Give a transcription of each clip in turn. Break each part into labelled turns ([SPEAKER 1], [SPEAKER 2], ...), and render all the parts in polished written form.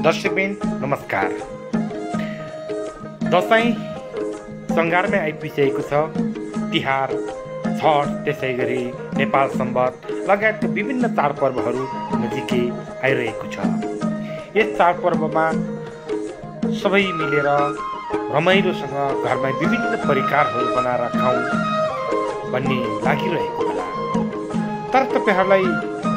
[SPEAKER 1] दर्शकबिन नमस्कार। दसैँ सङ्घारमै आइपुगिसकेको छ। तिहार, छठ, त्यसै गरी नेपाल सम्वत लगायतका विभिन्न चाडपर्वहरू नजिकै आइरहेको छ। यस चाडपर्वमा सबै मिलेर रमाइलोसँग घरमा विभिन्न परिकारहरू बनाएर खाउँ भन्ने लागिरहेको होला। तर तपाईँहरूलाई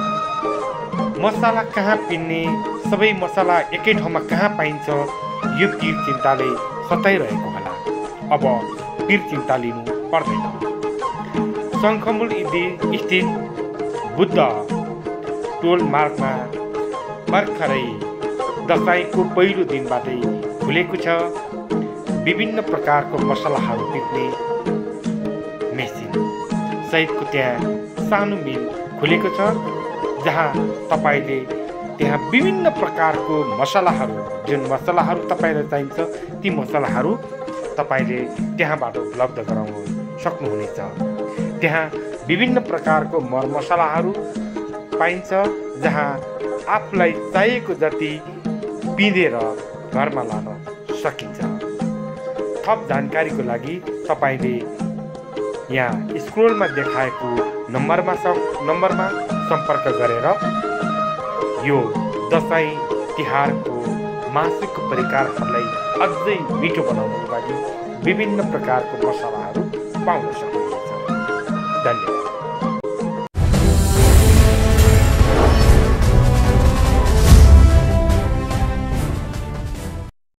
[SPEAKER 1] मसला कहाँ पिन्ने, सबै मसला एकै ठाउँमा कहाँ पाइन्छ, यो पिर चिन्ताले सताइरहेको होला। अब पिर चिन्ता लिनु पर्दैन। शङ्खमुल स्थित बुद्ध टोल मार्गमा भर्खरै दसैँको पहिलो दिनबाटै खुलेको छ विभिन्न प्रकारको मसलाहरू पिस्ने मेसिन सहितको त्यहाँ सानो मिल खुलेको छ, जहाँ तपाईँले त्यहाँ विभिन्न प्रकारको मसलाहरू, जुन मसलाहरू तपाईँलाई चाहिन्छ ती मसलाहरू तपाईँले त्यहाँबाट उपलब्ध गराउन सक्नुहुनेछ। त्यहाँ विभिन्न प्रकारको मरमसलाहरू पाइन्छ, जहाँ आफूलाई चाहिएको जति पिँधेर घरमा लान सकिन्छ। थप जानकारीको लागि तपाईँले यहाँ स्क्रोलमा देखाएको नम्बरमा सम्पर्क गरेर यो दसैँ तिहारको मासुको परिकारहरूलाई अझै मिठो बनाउनको लागि विभिन्न प्रकारको मसलाहरू पाउन सक्नुहुन्छ। धन्यवाद।